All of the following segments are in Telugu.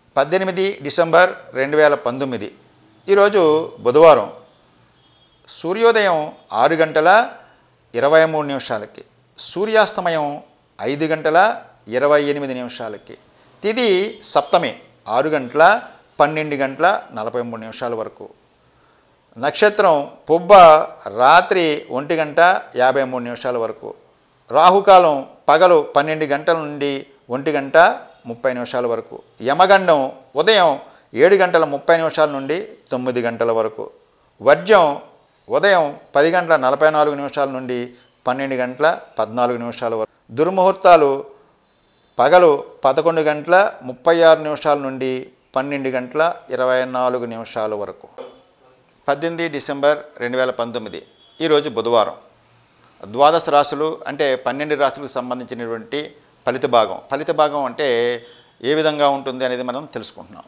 18 డిసెంబర్ 2019 ఈరోజు బుధవారం. సూర్యోదయం 6 గంటల 23 నిమిషాలకి, సూర్యాస్తమయం 5 గంటల 28 నిమిషాలకి, తిథి సప్తమి 6 గంటల 12 గంటల 43 నిమిషాల వరకు, నక్షత్రం పుబ్బ రాత్రి 1 గంట 53 నిమిషాల వరకు, రాహుకాలం పగలు 12 గంటల నుండి 1 గంట 30 నిమిషాల వరకు, యమగండం ఉదయం 7 గంటల 30 నిమిషాల నుండి 9 గంటల వరకు, వర్జ్యం ఉదయం 10 గంటల 44 నిమిషాల నుండి 12 గంటల 14 నిమిషాల వరకు, దుర్ముహూర్తాలు పగలు 11 గంటల 36 నిమిషాల నుండి 12 గంటల 24 నిమిషాల వరకు. 18 డిసెంబర్ 2019 ఈరోజు బుధవారం. ద్వాదశ రాశులు అంటే 12 రాశులకు సంబంధించినటువంటి ఫలిత భాగం అంటే ఏ విధంగా ఉంటుంది అనేది మనం తెలుసుకుంటున్నాం.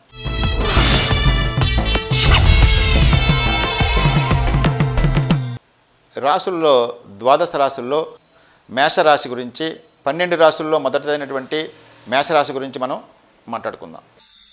రాశుల్లో ద్వాదశ రాశుల్లో మేషరాశి గురించి, 12 రాశుల్లో మొదటిదైనటువంటి మేషరాశి గురించి మనం మాట్లాడుకుందాం.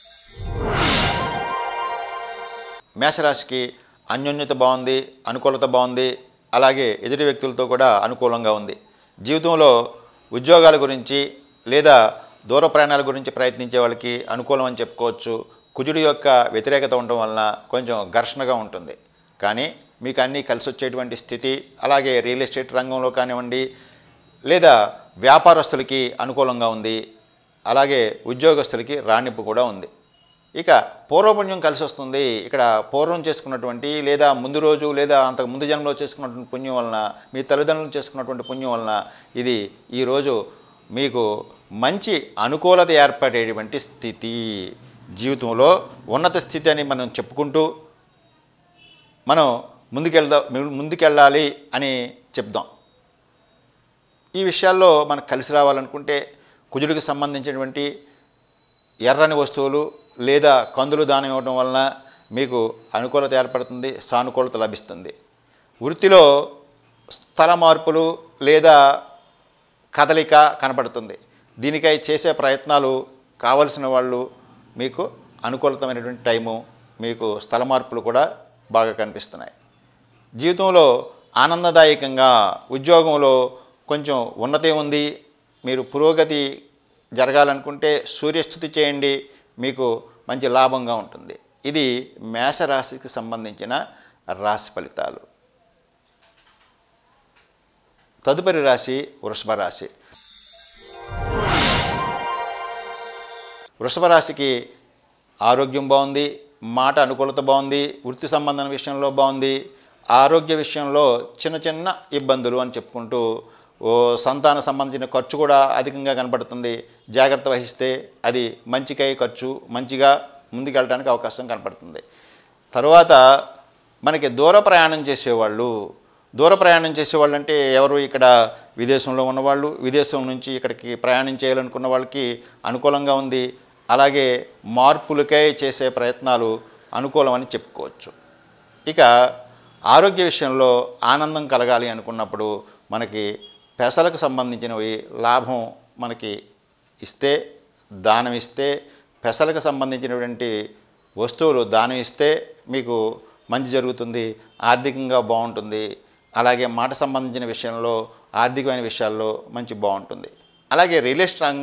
మేషరాశికి అన్యోన్యత బాగుంది, అనుకూలత బాగుంది, అలాగే ఎదుటి వ్యక్తులతో కూడా అనుకూలంగా ఉంది. జీవితంలో ఉద్యోగాల గురించి లేదా దూర ప్రయాణాల గురించి ప్రయత్నించే వాళ్ళకి అనుకూలం అని చెప్పుకోవచ్చు. కుజుడి యొక్క వ్యతిరేకత ఉండడం వలన కొంచెం ఘర్షణగా ఉంటుంది, కానీ మీకు అన్నీ కలిసి వచ్చేటువంటి స్థితి. అలాగే రియల్ ఎస్టేట్ రంగంలో కానివ్వండి, లేదా వ్యాపారస్తులకి అనుకూలంగా ఉంది, అలాగే ఉద్యోగస్తులకి రాణింపు కూడా ఉంది. ఇక పూర్వపుణ్యం కలిసి వస్తుంది. ఇక్కడ పూర్వం చేసుకున్నటువంటి లేదా ముందు రోజు లేదా అంతకు ముందు జన్మలో చేసుకున్నటువంటి పుణ్యం వలన, మీ తల్లిదండ్రులు చేసుకున్నటువంటి పుణ్యం వలన ఇది ఈరోజు మీకు మంచి అనుకూలత ఏర్పడేటువంటి స్థితి. జీవితంలో ఉన్నత స్థితి అని మనం చెప్పుకుంటూ మనం ముందుకెళ్ళాలి అని చెప్దాం. ఈ విషయాల్లో మనకు కలిసి రావాలనుకుంటే కుజుడికి సంబంధించినటువంటి ఎర్రని వస్తువులు లేదా కందులు దానం ఇవ్వడం వలన మీకు అనుకూలత ఏర్పడుతుంది, సానుకూలత లభిస్తుంది. వృత్తిలో స్థల మార్పులు లేదా కదలిక కనపడుతుంది. దీనికై చేసే ప్రయత్నాలు కావలసిన వాళ్ళు మీకు అనుకూలతమైనటువంటి టైము, మీకు స్థల మార్పులు కూడా బాగా కనిపిస్తున్నాయి. జీవితంలో ఆనందదాయకంగా, ఉద్యోగంలో కొంచెం ఉన్నతి ఉంది. మీరు పురోగతి జరగాలనుకుంటే సూర్యస్థుతి చేయండి, మీకు మంచి లాభంగా ఉంటుంది. ఇది మేషరాశికి సంబంధించిన రాశి ఫలితాలు. తదుపరి రాశి వృషభ రాశి. వృషభ రాశికి ఆరోగ్యం బాగుంది, మాట అనుకూలత బాగుంది, వృత్తి సంబంధం విషయంలో బాగుంది, ఆరోగ్య విషయంలో చిన్న ఇబ్బందులు అని చెప్పుకుంటూ సంతాన సంబంధించిన ఖర్చు కూడా అధికంగా కనపడుతుంది. జాగ్రత్త వహిస్తే అది మంచికై ఖర్చు మంచిగా ముందుకెళ్ళడానికి అవకాశం కనపడుతుంది. తరువాత మనకి దూర ప్రయాణం చేసేవాళ్ళు అంటే ఎవరు? ఇక్కడ విదేశంలో ఉన్నవాళ్ళు, విదేశం నుంచి ఇక్కడికి ప్రయాణం చేయాలనుకున్న వాళ్ళకి అనుకూలంగా ఉంది. అలాగే మార్పులకై చేసే ప్రయత్నాలు అనుకూలమని చెప్పుకోవచ్చు. ఇక ఆరోగ్య విషయంలో ఆనందం కలగాలి అనుకున్నప్పుడు మనకి పెసలకు సంబంధించినవి లాభం మనకి ఇస్తే, దానం ఇస్తే, పెసలకు సంబంధించినటువంటి వస్తువులు దానం ఇస్తే మీకు మంచి జరుగుతుంది, ఆర్థికంగా బాగుంటుంది. అలాగే మాట సంబంధించిన విషయంలో, ఆర్థికమైన విషయాల్లో మంచి బాగుంటుంది. అలాగే రియల్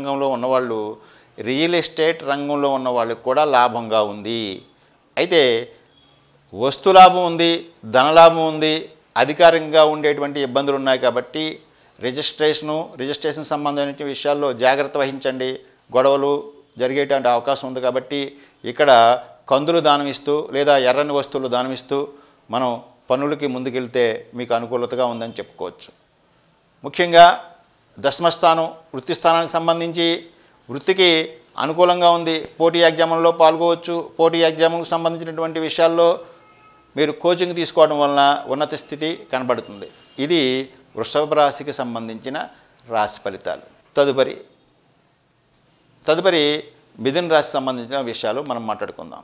ఎస్టేట్ రంగంలో ఉన్న వాళ్ళకి కూడా లాభంగా ఉంది. అయితే వస్తు లాభం ఉంది, ధనలాభం ఉంది, అధికారికంగా ఉండేటువంటి ఇబ్బందులు ఉన్నాయి. కాబట్టి రిజిస్ట్రేషన్ సంబంధించిన విషయాల్లో జాగ్రత్త వహించండి. గొడవలు జరిగేటువంటి అవకాశం ఉంది. కాబట్టి ఇక్కడ కందులు దానం ఇస్తూ లేదా ఎర్రని వస్తువులు దానం ఇస్తూ మనం పనులకి ముందుకెళ్తే మీకు అనుకూలతగా ఉందని చెప్పుకోవచ్చు. ముఖ్యంగా దశమస్థానం వృత్తి స్థానానికి సంబంధించి వృత్తికి అనుకూలంగా ఉంది. పోటీ ఎగ్జామ్లలో పాల్గొవచ్చు. పోటీ ఎగ్జామ్లకు సంబంధించినటువంటి విషయాల్లో మీరు కోచింగ్ తీసుకోవడం వలన ఉన్నత స్థితి కనబడుతుంది. ఇది వృషభ రాశికి సంబంధించిన రాశి ఫలితాలు. తదుపరి మిథున రాశి సంబంధించిన విషయాలు మనం మాట్లాడుకుందాం.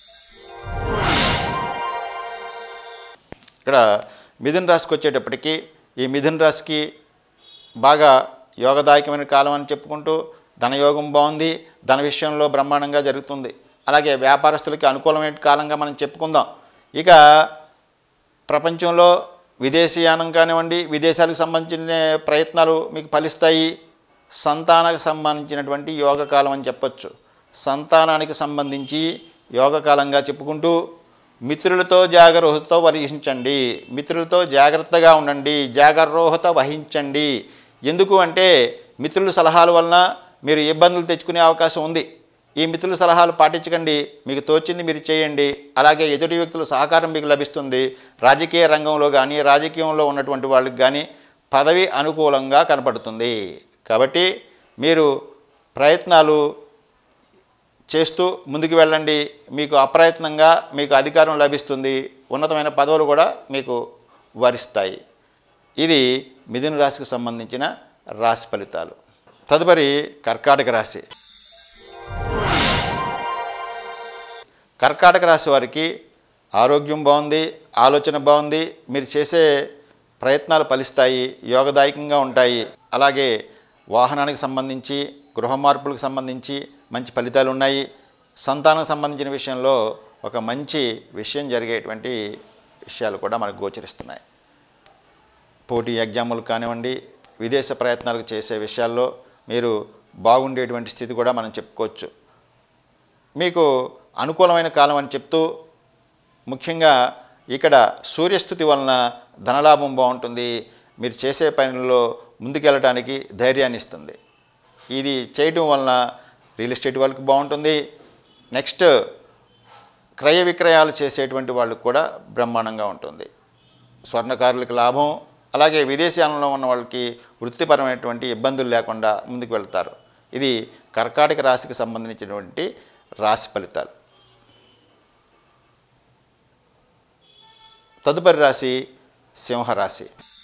ఇక్కడ మిథున రాశికి వచ్చేటప్పటికి ఈ మిథున రాశికి బాగా యోగదాయకమైన కాలం అని చెప్పుకుంటూ ధనయోగం బాగుంది, ధన విషయంలో బ్రహ్మాండంగా జరుగుతుంది. అలాగే వ్యాపారస్తులకి అనుకూలమైన కాలంగా మనం చెప్పుకుందాం. ఇక ప్రపంచంలో విదేశీయానం కానివ్వండి, విదేశాలకు సంబంధించిన ప్రయత్నాలు మీకు ఫలిస్తాయి. సంతానానికి సంబంధించినటువంటి యోగకాలం అని చెప్పొచ్చు. సంతానానికి సంబంధించి యోగకాలంగా చెప్పుకుంటూ మిత్రులతో జాగరూకత వహించండి, మిత్రులతో జాగ్రత్తగా ఉండండి, జాగరూకత వహించండి. ఎందుకు అంటే మిత్రుల సలహాల వలన మీరు ఇబ్బందులు తెచ్చుకునే అవకాశం ఉంది. ఈ మిత్రుల సలహాలు పాటించకండి, మీకు తోచింది మీరు చేయండి. అలాగే ఎదుటి వ్యక్తుల సహకారం మీకు లభిస్తుంది. రాజకీయ రంగంలో కానీ, రాజకీయంలో ఉన్నటువంటి వాళ్ళకి కానీ పదవి అనుకూలంగా కనపడుతుంది. కాబట్టి మీరు ప్రయత్నాలు చేస్తూ ముందుకు వెళ్ళండి. మీకు అప్రయత్నంగా మీకు అధికారం లభిస్తుంది, ఉన్నతమైన పదవులు కూడా మీకు వరిస్తాయి. ఇది మిథున రాశికి సంబంధించిన రాశి ఫలితాలు. తదుపరి కర్కాటక రాశి. కర్కాటక రాశి వారికి ఆరోగ్యం బాగుంది, ఆలోచన బాగుంది, మీరు చేసే ప్రయత్నాలు ఫలిస్తాయి, యోగదాయకంగా ఉంటాయి. అలాగే వాహనానికి సంబంధించి, గృహ మార్పులకు సంబంధించి మంచి ఫలితాలు ఉన్నాయి. సంతానానికి సంబంధించిన విషయంలో ఒక మంచి విషయం జరిగేటువంటి విషయాలు కూడా మనకు గోచరిస్తున్నాయి. పోటీ ఎగ్జాములు కానివ్వండి, విదేశ ప్రయత్నాలకు చేసే విషయాల్లో మీరు బాగుండేటువంటి స్థితి కూడా మనం చెప్పుకోవచ్చు. మీకు అనుకూలమైన కాలం అని చెప్తూ ముఖ్యంగా ఇక్కడ సూర్యస్థుతి వలన ధనలాభం బాగుంటుంది. మీరు చేసే పనుల్లో ముందుకెళ్ళడానికి ధైర్యాన్ని ఇస్తుంది. ఇది చేయటం వలన రియల్ ఎస్టేట్ వాళ్ళకి బాగుంటుంది. నెక్స్ట్ క్రయ విక్రయాలు చేసేటువంటి వాళ్ళకి కూడా బ్రహ్మాండంగా ఉంటుంది. స్వర్ణకారులకు లాభం, అలాగే విదేశాలలో ఉన్న వాళ్ళకి వృత్తిపరమైనటువంటి ఇబ్బందులు లేకుండా ముందుకు వెళ్తారు. ఇది కర్కాటక రాశికి సంబంధించినటువంటి రాశి ఫలితాలు. తదుపరి రాశి సింహరాశి.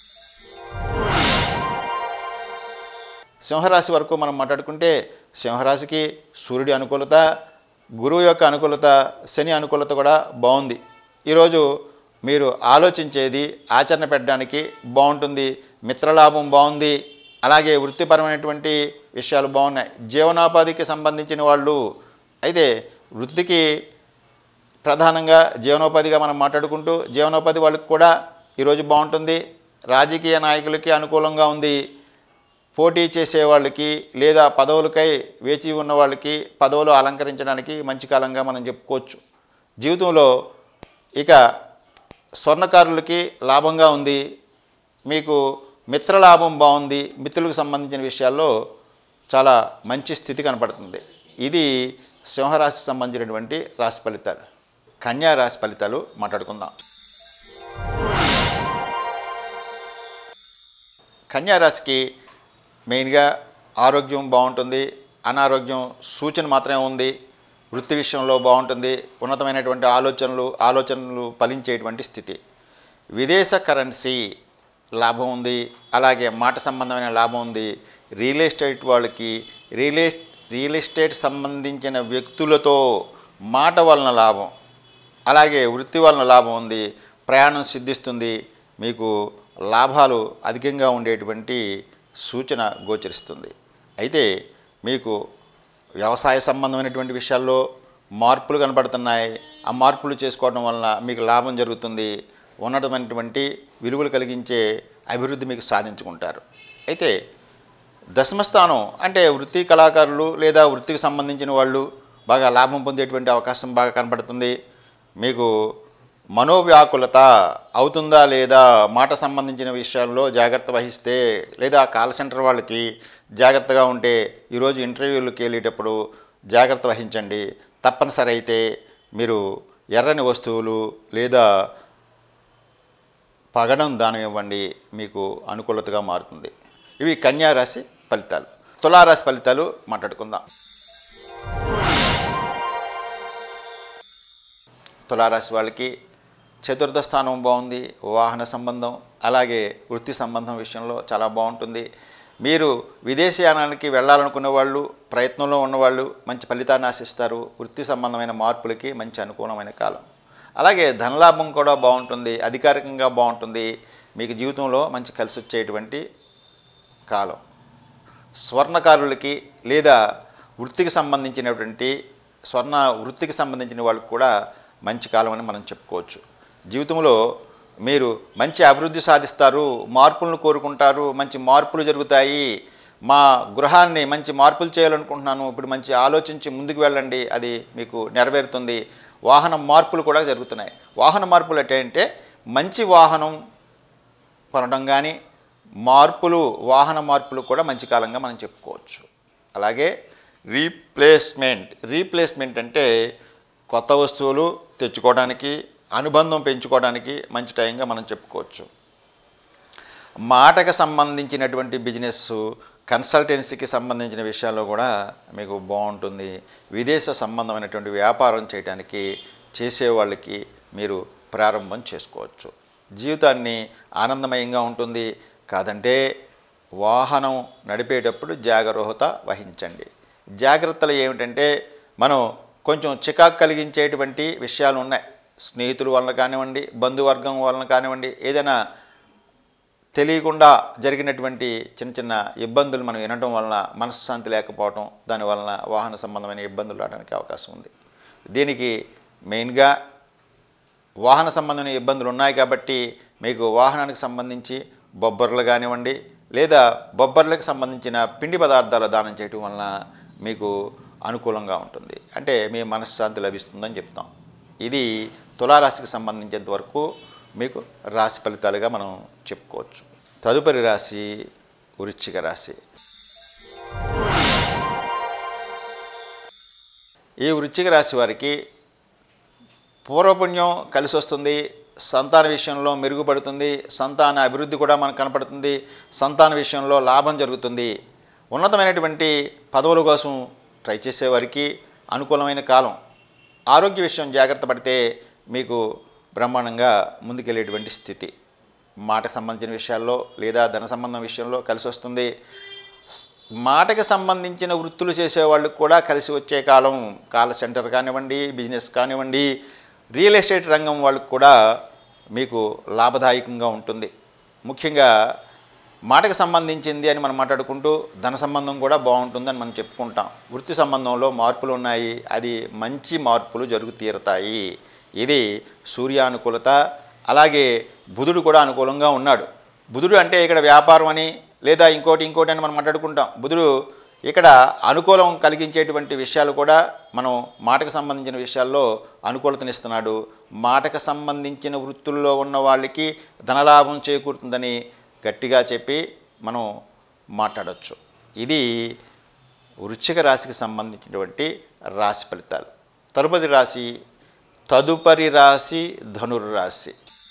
సింహరాశి వరకు మనం మాట్లాడుకుంటే సింహరాశికి సూర్యుడి అనుకూలత, గురువు యొక్క అనుకూలత, శని అనుకూలత కూడా బాగుంది. ఈరోజు మీరు ఆలోచించేది ఆచరణ పెట్టడానికి బాగుంటుంది. మిత్రలాభం బాగుంది. అలాగే వృత్తిపరమైనటువంటి విషయాలు బాగున్నాయి. జీవనోపాధికి సంబంధించిన వాళ్ళు అయితే వృత్తికి ప్రధానంగా జీవనోపాధిగా మనం మాట్లాడుకుంటూ జీవనోపాధి వాళ్ళకి కూడా ఈరోజు బాగుంటుంది. రాజకీయ నాయకులకి అనుకూలంగా ఉంది. పోటీ చేసే వాళ్ళకి లేదా పదవులకై వేచి ఉన్న వాళ్ళకి పదవులు అలంకరించడానికి మంచి కాలంగా మనం చెప్పుకోవచ్చు. జీవితంలో ఇక స్వర్ణకారులకి లాభంగా ఉంది. మీకు మిత్రలాభం బాగుంది. మిత్రులకు సంబంధించిన విషయాల్లో చాలా మంచి స్థితి కనపడుతుంది. ఇది సింహరాశికి సంబంధించినటువంటి రాశి ఫలితాలు. కన్యా రాశి ఫలితాలు మాట్లాడుకుందాం. కన్యా రాశికి మెయిన్గా ఆరోగ్యం బాగుంటుంది. అనారోగ్యం సూచన మాత్రమే ఉంది. వృత్తి విషయంలో బాగుంటుంది. ఉన్నతమైనటువంటి ఆలోచనలు ఫలించేటువంటి స్థితి. విదేశ కరెన్సీ లాభం ఉంది. అలాగే మాట సంబంధమైన లాభం ఉంది. రియల్ ఎస్టేట్ వాళ్ళకి రియల్ ఎస్టేట్ సంబంధించిన వ్యక్తులతో మాట వలన లాభం, అలాగే వృత్తి వలన లాభం ఉంది. ప్రయాణం సిద్ధిస్తుంది. మీకు లాభాలు అధికంగా ఉండేటువంటి సూచన గోచరిస్తుంది. అయితే మీకు వ్యవసాయ సంబంధమైనటువంటి విషయాల్లో మార్పులు కనబడుతున్నాయి. ఆ మార్పులు చేసుకోవడం వలన మీకు లాభం జరుగుతుంది. ఉన్నతమైనటువంటి విలువలు కలిగించే అభివృద్ధి మీకు సాధించుకుంటారు. అయితే దశమస్థానం అంటే వృత్తి కళాకారులు లేదా వృత్తికి సంబంధించిన వాళ్ళు బాగా లాభం పొందేటువంటి అవకాశం బాగా కనబడుతుంది. మీకు మనోవ్యాకులత అవుతుందా లేదా, మాట సంబంధించిన విషయాల్లో జాగ్రత్త వహిస్తే, లేదా కాల్ సెంటర్ వాళ్ళకి జాగ్రత్తగా ఉంటే ఈరోజు ఇంటర్వ్యూలకు వెళ్ళేటప్పుడు జాగ్రత్త వహించండి. తప్పనిసరి అయితే మీరు ఎర్రని వస్తువులు లేదా పగడం దానం ఇవ్వండి, మీకు అనుకూలతగా మారుతుంది. ఇవి కన్యా రాశి ఫలితాలు. తులారాశి ఫలితాలు మాట్లాడుకుందాం. తులారాశి వాళ్ళకి చతుర్థ స్థానం బాగుంది. వాహన సంబంధం అలాగే వృత్తి సంబంధం విషయంలో చాలా బాగుంటుంది. మీరు విదేశీయానానికి వెళ్ళాలనుకునే వాళ్ళు, ప్రయత్నంలో ఉన్నవాళ్ళు మంచి ఫలితాన్ని ఆశిస్తారు. వృత్తి సంబంధమైన మార్పులకి మంచి అనుకూలమైన కాలం. అలాగే ధనలాభం కూడా బాగుంటుంది. అధికారికంగా బాగుంటుంది. మీకు జీవితంలో మంచి కలిసి వచ్చేటువంటి కాలం. స్వర్ణకారులకి లేదా వృత్తికి సంబంధించినటువంటి స్వర్ణ వృత్తికి సంబంధించిన వాళ్ళకు కూడా మంచి కాలం అని మనం చెప్పుకోవచ్చు. జీవితంలో మీరు మంచి అభివృద్ధి సాధిస్తారు, మార్పులను కోరుకుంటారు, మంచి మార్పులు జరుగుతాయి. మా గృహాన్ని మంచి మార్పులు చేయాలనుకుంటున్నాను, ఇప్పుడు మంచి ఆలోచించి ముందుకు వెళ్ళండి, అది మీకు నెరవేరుతుంది. వాహన మార్పులు కూడా జరుగుతున్నాయి. వాహన మార్పులు అంటే మంచి వాహనం కొనడం కానీ వాహన మార్పులు కూడా మంచి కాలంగా మనం చెప్పుకోవచ్చు. అలాగే రీప్లేస్మెంట్ అంటే కొత్త వస్తువులు తెచ్చుకోవడానికి, అనుబంధం పెంచుకోవడానికి మంచి టైంగా మనం చెప్పుకోవచ్చు. మాటకు సంబంధించినటువంటి బిజినెస్, కన్సల్టెన్సీకి సంబంధించిన విషయాల్లో కూడా మీకు బాగుంటుంది. విదేశ సంబంధమైనటువంటి వ్యాపారం చేయడానికి చేసేవాళ్ళకి మీరు ప్రారంభం చేసుకోవచ్చు. జీవితాన్ని ఆనందమయంగా ఉంటుంది. కాదంటే వాహనం నడిపేటప్పుడు జాగరూకత వహించండి. జాగ్రత్తలు ఏమిటంటే మనం కొంచెం చికాకు కలిగించేటువంటి విషయాలు ఉన్నాయి. స్నేహితుల వలన కానివ్వండి, బంధువర్గం వలన కానివ్వండి, ఏదైనా తెలియకుండా జరిగినటువంటి చిన్న చిన్న ఇబ్బందులు మనం వినడం వలన మనశ్శాంతి లేకపోవడం, దానివలన వాహన సంబంధమైన ఇబ్బందులు రావడానికి అవకాశం ఉంది. దీనికి మెయిన్గా వాహన సంబంధమైన ఇబ్బందులు ఉన్నాయి కాబట్టి మీకు వాహనానికి సంబంధించి బొబ్బర్లు కానివ్వండి, లేదా బొబ్బర్లకు సంబంధించిన పిండి పదార్థాలు దానం చేయటం వలన మీకు అనుకూలంగా ఉంటుంది. అంటే మీ మనశ్శాంతి లభిస్తుందని చెప్తాం. ఇది తులారాశికి సంబంధించినంత వరకు మీకు రాశి ఫలితాలుగా మనం చెప్పుకోవచ్చు. తదుపరి రాశి వృశ్చిక రాశి. ఈ వృశ్చిక రాశి వారికి పూర్వపుణ్యం కలిసి వస్తుంది. సంతాన విషయంలో మెరుగుపడుతుంది. సంతాన అభివృద్ధి కూడా మనకు కనపడుతుంది. సంతాన విషయంలో లాభం జరుగుతుంది. ఉన్నతమైనటువంటి పదవుల కోసం ట్రై చేసేవారికి అనుకూలమైన కాలం. ఆరోగ్య విషయం జాగ్రత్త పడితే మీకు బ్రహ్మాండంగా ముందుకెళ్ళేటువంటి స్థితి. మాటకు సంబంధించిన విషయాల్లో లేదా ధన సంబంధం విషయంలో కలిసి వస్తుంది. మాటకు సంబంధించిన వృత్తులు చేసేవాళ్ళకు కూడా కలిసి వచ్చే కాలం. కాల్ సెంటర్ కానివ్వండి, బిజినెస్ కానివ్వండి, రియల్ ఎస్టేట్ రంగం వాళ్ళకు కూడా మీకు లాభదాయకంగా ఉంటుంది. ముఖ్యంగా మాటకు సంబంధించింది అని మనం మాట్లాడుకుంటూ ధన సంబంధం కూడా బాగుంటుందని మనం చెప్పుకుంటాం. వృత్తి సంబంధంలో మార్పులు ఉన్నాయి. అది మంచి మార్పులు జరుగు తీరతాయి. ఇది సూర్యానుకూలత. అలాగే బుధుడు కూడా అనుకూలంగా ఉన్నాడు. బుధుడు అంటే ఇక్కడ వ్యాపారం అని లేదా ఇంకోటి అని మనం మాట్లాడుకుంటాం. బుధుడు ఇక్కడ అనుకూలం కలిగించేటువంటి విషయాలు కూడా మనం మాటకు సంబంధించిన విషయాల్లో అనుకూలతనిస్తున్నాడు. మాటకు సంబంధించిన వృత్తుల్లో ఉన్న వాళ్ళకి ధనలాభం చేకూరుతుందని గట్టిగా చెప్పి మనం మాట్లాడవచ్చు. ఇది వృశ్చిక రాశికి సంబంధించినటువంటి రాశి ఫలితాలు. తదుపరి రాశి ధనుర్రాశి.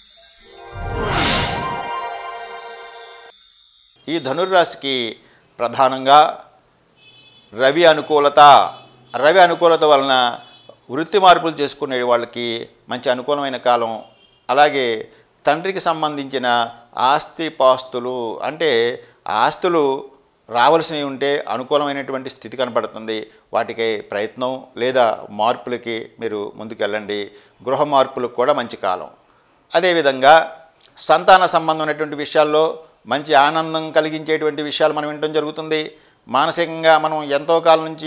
ఈ ధనుర్రాశికి ప్రధానంగా రవి అనుకూలత వలన వృత్తి మార్పులు చేసుకునే వాళ్ళకి మంచి అనుకూలమైన కాలం. అలాగే తండ్రికి సంబంధించిన ఆస్తిపాస్తులు అంటే ఆస్తులు రావాల్సినవి ఉంటే అనుకూలమైనటువంటి స్థితి కనపడుతుంది. వాటికి ప్రయత్నం లేదా మార్పులకి మీరు ముందుకెళ్ళండి. గృహ మార్పులకు కూడా మంచి కాలం. అదేవిధంగా సంతాన సంబంధమైనటువంటి విషయాల్లో మంచి ఆనందం కలిగించేటువంటి విషయాలు మనం వినడం జరుగుతుంది. మానసికంగా మనం ఎంతో కాలం నుంచి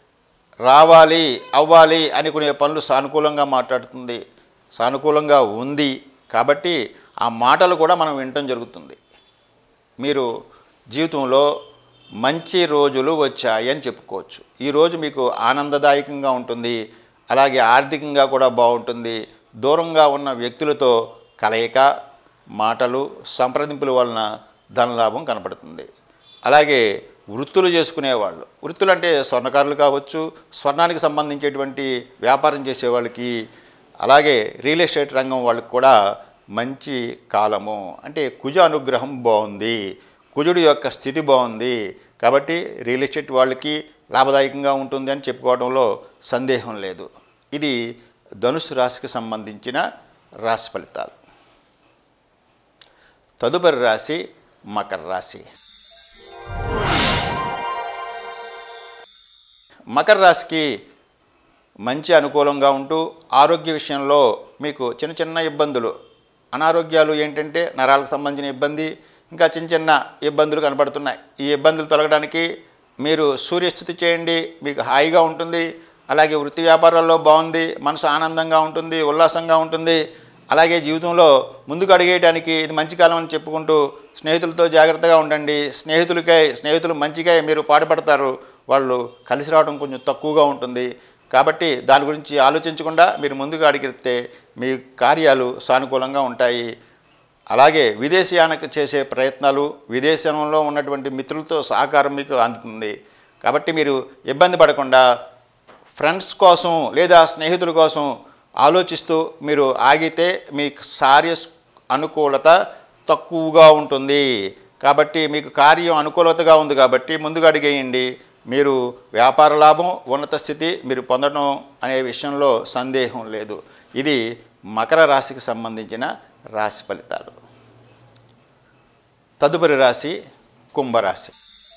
అవ్వాలి అనుకునే పనులు సానుకూలంగా ఉంది కాబట్టి ఆ మాటలు కూడా మనం వినటం జరుగుతుంది. మీరు జీవితంలో మంచి రోజులు వచ్చాయి అని చెప్పుకోవచ్చు. ఈరోజు మీకు ఆనందదాయకంగా ఉంటుంది. అలాగే ఆర్థికంగా కూడా బాగుంటుంది. దూరంగా ఉన్న వ్యక్తులతో కలయిక, మాటలు, సంప్రదింపుల వలన ధనలాభం కనపడుతుంది. అలాగే వృత్తులు చేసుకునేవాళ్ళు, వృత్తులు అంటే స్వర్ణకారులు కావచ్చు, స్వర్ణానికి సంబంధించేటువంటి వ్యాపారం చేసేవాళ్ళకి, అలాగే రియల్ ఎస్టేట్ రంగం వాళ్ళకి కూడా మంచి కాలము. అంటే కుజ అనుగ్రహం బాగుంది, కుజుడి యొక్క స్థితి బాగుంది కాబట్టి రియల్ ఎస్టేట్ వాళ్ళకి లాభదాయకంగా ఉంటుంది అని చెప్పుకోవడంలో సందేహం లేదు. ఇది ధనుసు రాశికి సంబంధించిన రాశి ఫలితాలు. తదుపరి రాశి మకర రాశి. మకర రాశికి మంచి అనుకూలంగా ఉంటూ ఆరోగ్య విషయంలో మీకు చిన్న చిన్న ఇబ్బందులు, అనారోగ్యాలు ఏంటంటే నరాలకు సంబంధించిన ఇబ్బంది, ఇంకా చిన్న చిన్న ఇబ్బందులు కనబడుతున్నాయి. ఈ ఇబ్బందులు తొలగడానికి మీరు సూర్యస్థుతి చేయండి, మీకు హాయిగా ఉంటుంది. అలాగే వృత్తి వ్యాపారాల్లో బాగుంది, మనసు ఆనందంగా ఉంటుంది, ఉల్లాసంగా ఉంటుంది. అలాగే జీవితంలో ముందుకు అడిగేయడానికి ఇది మంచి కాలం అని చెప్పుకుంటూ స్నేహితులతో జాగ్రత్తగా ఉండండి. స్నేహితులు మంచిగా మీరు పాటుపడతారు, వాళ్ళు కలిసి రావడం కొంచెం తక్కువగా ఉంటుంది. కాబట్టి దాని గురించి ఆలోచించకుండా మీరు ముందుకు అడిగితే మీ కార్యాలు సానుకూలంగా ఉంటాయి. అలాగే విదేశీయానికి చేసే ప్రయత్నాలు, విదేశంలో ఉన్నటువంటి మిత్రులతో సహకారం మీకు అందుతుంది. కాబట్టి మీరు ఇబ్బంది పడకుండా ఫ్రెండ్స్ కోసం లేదా స్నేహితుల కోసం ఆలోచిస్తూ మీరు ఆగితే మీకు అనుకూలత తక్కువగా ఉంటుంది. కాబట్టి మీకు కార్యం అనుకూలతగా ఉంది కాబట్టి ముందుకు అడిగేయండి. మీరు వ్యాపార లాభం, ఉన్నత స్థితి మీరు పొందడం అనే విషయంలో సందేహం లేదు. ఇది మకర రాశికి సంబంధించిన రాశి ఫలితాలు. తదుపరి రాశి కుంభరాశి.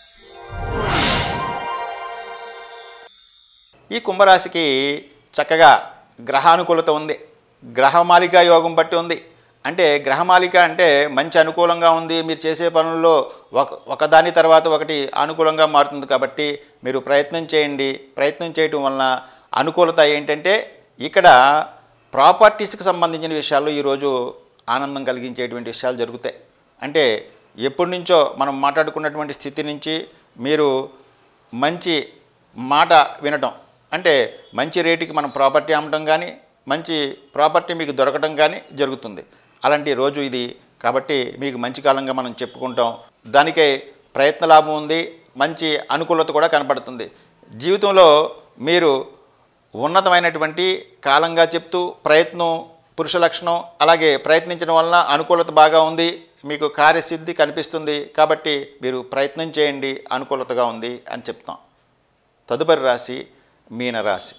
ఈ కుంభరాశికి చక్కగా గ్రహానుకూలత ఉంది, గ్రహమాలిక యోగం బట్టి ఉంది. అంటే గ్రహమాలిక అంటే మంచి అనుకూలంగా ఉంది, మీరు చేసే పనుల్లో ఒకదాని తర్వాత ఒకటి అనుకూలంగా మారుతుంది. కాబట్టి మీరు ప్రయత్నం చేయండి. ప్రయత్నం చేయటం వలన అనుకూలత ఏంటంటే ఇక్కడ ప్రాపర్టీస్కి సంబంధించిన విషయాల్లో ఈరోజు ఆనందం కలిగించేటువంటి విషయాలు జరుగుతాయి. అంటే ఎప్పటి నుంచో మనం మాట్లాడుకున్నటువంటి స్థితి నుంచి మీరు మంచి మాట వినటం, అంటే మంచి రేటుకి మనం ప్రాపర్టీ అమ్మటం కానీ, మంచి ప్రాపర్టీ మీకు దొరకటం కానీ జరుగుతుంది. అలాంటి రోజు ఇది. కాబట్టి మీకు మంచి కాలంగా మనం చెప్పుకుంటాం. దానికై ప్రయత్న లాభం ఉంది, మంచి అనుకూలత కూడా కనపడుతుంది. జీవితంలో మీరు ఉన్నతమైనటువంటి కాలంగా చెప్తూ ప్రయత్నం పురుష లక్షణం. అలాగే ప్రయత్నించడం వలన అనుకూలత బాగా ఉంది, మీకు కార్యసిద్ధి కనిపిస్తుంది. కాబట్టి మీరు ప్రయత్నం చేయండి, అనుకూలతగా ఉంది అని చెప్తాం. తదుపరి రాశి మీనరాశి.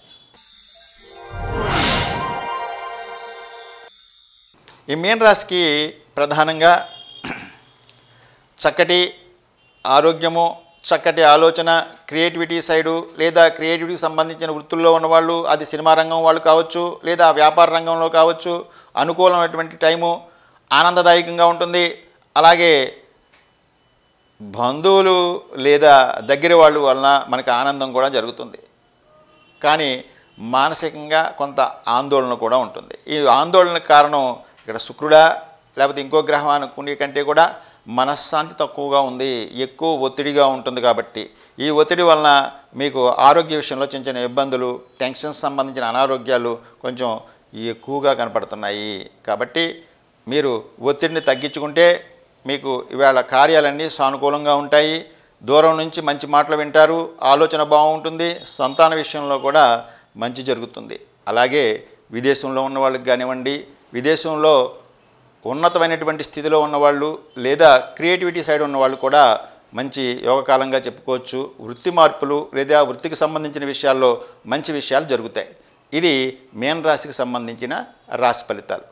ఈ మీనరాశికి ప్రధానంగా చక్కటి ఆరోగ్యము, చక్కటి ఆలోచన, క్రియేటివిటీ సైడు లేదా క్రియేటివిటీకి సంబంధించిన వృత్తుల్లో ఉన్నవాళ్ళు, అది సినిమా రంగం వాళ్ళు కావచ్చు లేదా వ్యాపార రంగంలో కావచ్చు, అనుకూలమైనటువంటి టైము, ఆనందదాయకంగా ఉంటుంది. అలాగే బంధువులు లేదా దగ్గర వాళ్ళు వలన మనకు ఆనందం కూడా జరుగుతుంది. కానీ మానసికంగా కొంత ఆందోళన కూడా ఉంటుంది. ఈ ఆందోళనకు కారణం ఇక్కడ శుక్రుడా లేకపోతే ఇంకో గ్రహం అనుకునే కంటే కూడా మనశ్శాంతి తక్కువగా ఉంది, ఎక్కువ ఒత్తిడిగా ఉంటుంది. కాబట్టి ఈ ఒత్తిడి వలన మీకు ఆరోగ్య విషయంలో చిన్న చిన్న ఇబ్బందులు, టెన్షన్స్ సంబంధించిన అనారోగ్యాలు కొంచెం ఎక్కువగా కనపడుతున్నాయి. కాబట్టి మీరు ఒత్తిడిని తగ్గించుకుంటే మీకు ఇవాళ కార్యాలన్నీ సానుకూలంగా ఉంటాయి. దూరం నుంచి మంచి మాటలు వింటారు, ఆలోచన బాగుంటుంది, సంతాన విషయంలో కూడా మంచి జరుగుతుంది. అలాగే విదేశంలో ఉన్న వాళ్ళకి కానివ్వండి, విదేశంలో ఉన్నతమైనటువంటి స్థితిలో ఉన్నవాళ్ళు లేదా క్రియేటివిటీ సైడ్ ఉన్నవాళ్ళు కూడా మంచి యోగకాలంగా చెప్పుకోవచ్చు. వృత్తి మార్పులు లేదా వృత్తికి సంబంధించిన విషయాల్లో మంచి విషయాలు జరుగుతాయి. ఇది మీన రాశికి సంబంధించిన రాశి ఫలితాలు.